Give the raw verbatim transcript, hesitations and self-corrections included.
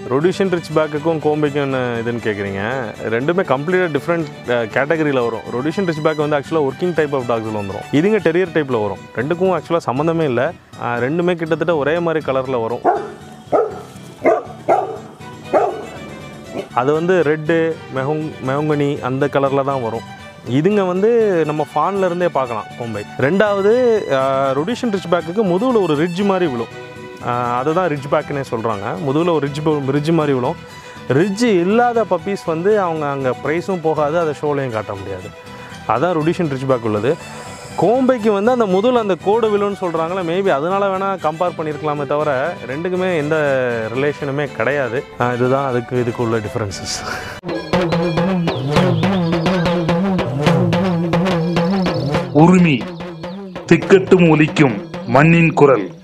ரொடிஷியன் rich பேக்குக்கும் கோம்பைக்கும் என்ன இதுன்னு கேட்குறீங்க. ரெண்டுமே கம்ப்ளீட்டாக டிஃப்ரெண்ட் கேட்டகரியில் வரும். ரொடிஷியன் ரிச் பேக் வந்து ஆக்சுவலாக ஒர்க்கிங் டைப் ஆஃப் டாக்ஸில் வந்துடும். இதுங்க டெரியர் டைப்பில் வரும். ரெண்டுக்கும் ஆக்சுவலாக சம்மந்தமே இல்லை. ரெண்டுமே கிட்டத்தட்ட ஒரே மாதிரி கலரில் வரும். அது வந்து ரெட்டு மெஹங் மெஹங்கனி அந்த கலரில் தான் வரும். இதுங்க வந்து நம்ம ஃபான்ல இருந்தே பார்க்கலாம் கோம்பை. ரெண்டாவது ரொடிஷியன் ரிச் பேக்குக்கு முதுகில் ஒரு ரிட்ஜ் மாதிரி விழும். அதுதான் ரிட்ஜ் பேக்குன்னே சொல்கிறாங்க. முதுகில் ஒரு ரிட்ஜ் ரிட்ஜ் மாதிரி விழும். ரிட்ஜ் இல்லாத பப்பீஸ் வந்து அவங்க அங்கே ப்ரைஸும் போகாது, அதை ஷோலையும் காட்ட முடியாது. அதுதான் ரொடிஷியன் ரிட்ஜ் பேக் உள்ளது. கோம்பைக்கு வந்து அந்த முதுகில் அந்த கோடு விழுன்னு சொல்கிறாங்களே, மேபி அதனால் வேணால் கம்பேர் பண்ணியிருக்கலாமே தவிர ரெண்டுக்குமே எந்த ரிலேஷனுமே கிடையாது. இதுதான் அதுக்கு இதுக்கு உள்ள டிஃப்ரென்சஸ். உரிமை திக்கட்டும் ஒலிக்கும் மண்ணின் குரல்.